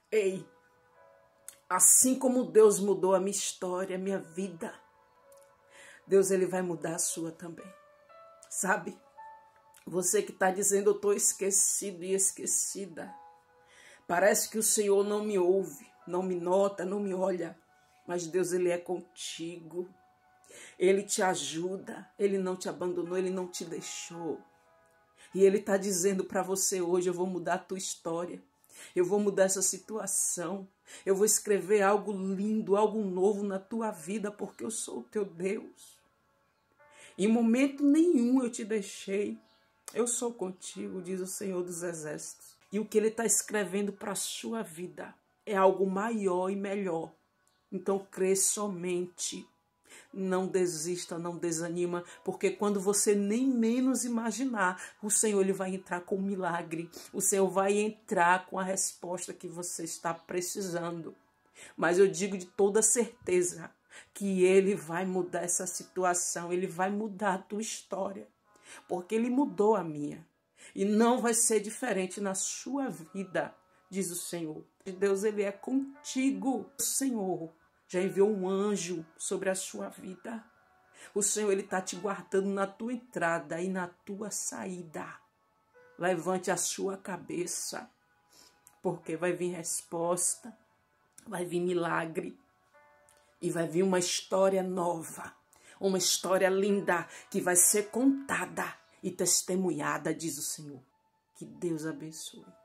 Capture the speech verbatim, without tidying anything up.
Ei, assim como Deus mudou a minha história, a minha vida, Deus ele vai mudar a sua também. Sabe? Você que está dizendo, eu estou esquecido e esquecida. Parece que o Senhor não me ouve, não me nota, não me olha. Mas Deus ele é contigo. Ele te ajuda, ele não te abandonou, ele não te deixou. E ele está dizendo para você hoje, eu vou mudar a tua história. Eu vou mudar essa situação. Eu vou escrever algo lindo, algo novo na tua vida, porque eu sou o teu Deus. Em momento nenhum eu te deixei. Eu sou contigo, diz o Senhor dos Exércitos. E o que ele está escrevendo para a sua vida é algo maior e melhor. Então crê somente. Não desista, não desanima, porque quando você nem menos imaginar, o Senhor ele vai entrar com um milagre. O Senhor vai entrar com a resposta que você está precisando. Mas eu digo de toda certeza que ele vai mudar essa situação, ele vai mudar a tua história, porque ele mudou a minha. E não vai ser diferente na sua vida, diz o Senhor. Deus ele é contigo, o Senhor já enviou um anjo sobre a sua vida. O Senhor ele está te guardando na tua entrada e na tua saída. Levante a sua cabeça, porque vai vir resposta, vai vir milagre e vai vir uma história nova, uma história linda que vai ser contada e testemunhada, diz o Senhor. Que Deus abençoe.